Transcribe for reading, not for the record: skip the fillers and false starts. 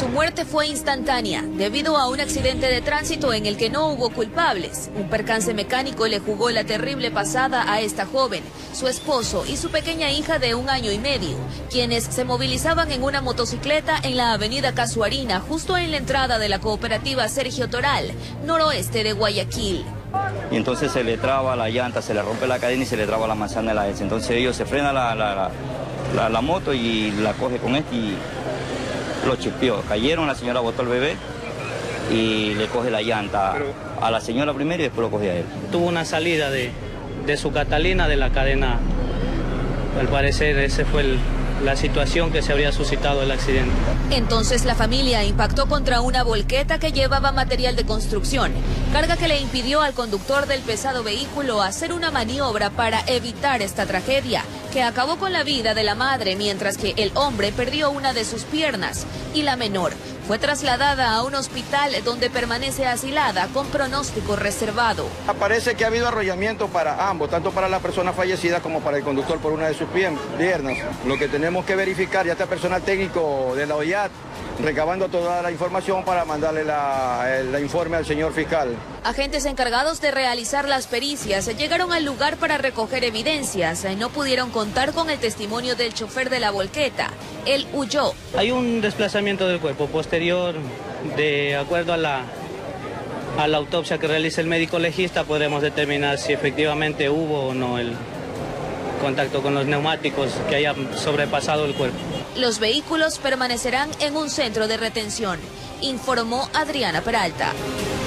Su muerte fue instantánea debido a un accidente de tránsito en el que no hubo culpables. Un percance mecánico le jugó la terrible pasada a esta joven, su esposo y su pequeña hija de 1 año y medio, quienes se movilizaban en una motocicleta en la avenida Casuarina, justo en la entrada de la cooperativa Sergio Toral, noroeste de Guayaquil. Y entonces se le traba la llanta, se le rompe la cadena y se le traba la manzana de la S. Entonces ellos se frena la moto y la coge con este y lo chispeó. Cayeron, la señora botó al bebé y le coge la llanta a la señora primero y después lo coge a él. Tuvo una salida de su Catalina de la cadena. Al parecer esa fue la situación que se habría suscitado el accidente. Entonces la familia impactó contra una volqueta que llevaba material de construcción, carga que le impidió al conductor del pesado vehículo hacer una maniobra para evitar esta tragedia, que acabó con la vida de la madre, mientras que el hombre perdió una de sus piernas y la menor fue trasladada a un hospital donde permanece asilada con pronóstico reservado. Parece que ha habido arrollamiento para ambos, tanto para la persona fallecida como para el conductor por una de sus piernas. Lo que tenemos que verificar, ya está personal técnico de la OIAT recabando toda la información para mandarle el informe al señor fiscal. Agentes encargados de realizar las pericias llegaron al lugar para recoger evidencias. No pudieron contar con el testimonio del chofer de la volqueta. Él huyó. Hay un desplazamiento del cuerpo posterior. De acuerdo a la autopsia que realiza el médico legista, podremos determinar si efectivamente hubo o no el contacto con los neumáticos que haya sobrepasado el cuerpo. Los vehículos permanecerán en un centro de retención, informó Adriana Peralta.